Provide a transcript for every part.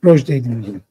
Rojda'yı dinleyelim.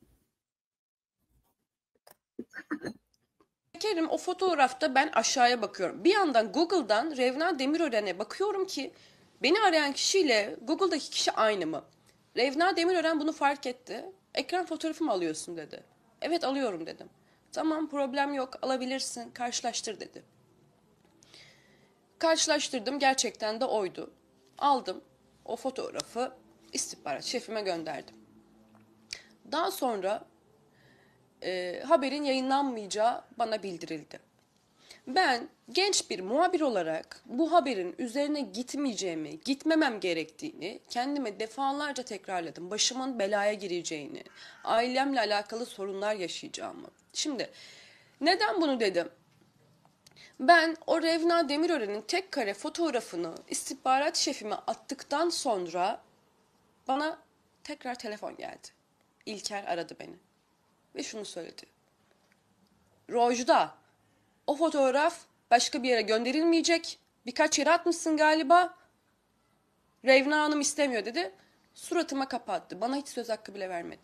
Kerim, o fotoğrafta ben aşağıya bakıyorum. Bir yandan Google'dan Revna Demirören'e bakıyorum ki beni arayan kişiyle Google'daki kişi aynı mı? Revna Demirören bunu fark etti. Ekran fotoğrafı mı alıyorsun dedi. Evet, alıyorum dedim. Tamam, problem yok, alabilirsin, karşılaştır dedi. Karşılaştırdım, gerçekten de oydu. Aldım o fotoğrafı, istihbarat şefime gönderdim. Daha sonra haberin yayınlanmayacağı bana bildirildi. Ben genç bir muhabir olarak bu haberin üzerine gitmeyeceğimi, gitmemem gerektiğini kendime defalarca tekrarladım. Başımın belaya gireceğini, ailemle alakalı sorunlar yaşayacağımı. Şimdi neden bunu dedim? Ben o Revna Demirören'in tek kare fotoğrafını istihbarat şefime attıktan sonra bana tekrar telefon geldi. İlker aradı beni ve şunu söyledi. Rojda, o fotoğraf başka bir yere gönderilmeyecek. Birkaç yere atmışsın galiba. Revna Hanım istemiyor dedi. Suratıma kapattı. Bana hiç söz hakkı bile vermedi.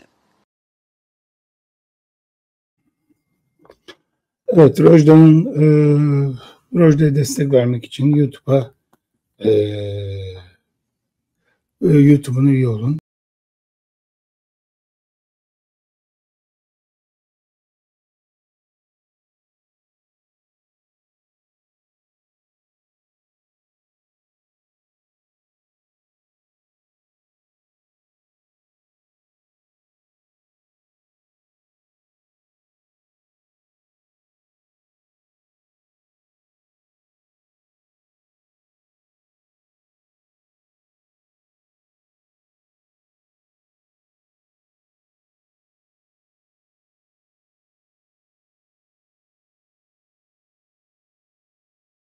Evet, Rojda'ya destek vermek için YouTube'un üye olun.